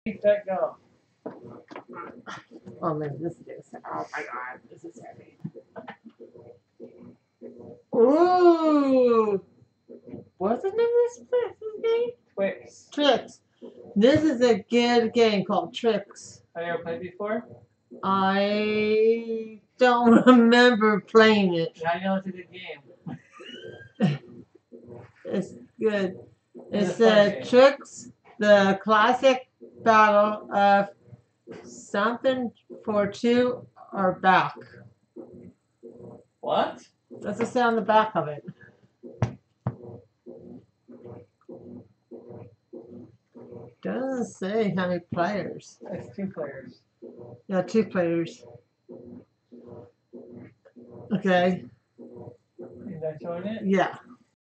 Set, go. Oh man, this is. Oh my god, this is heavy. Ooh! What's the name of this game? TwixT. TwixT. This is a good game called TwixT. Have you ever played before? I don't remember playing it. Yeah, I know it's a good game. It's good. It's It's a fun the game. TwixT, the classic battle of something for two or back. What? That's the sound on the back of it. Doesn't say how many players. It's 2 players. Yeah, 2 players. Okay. Is that showing it? Yeah.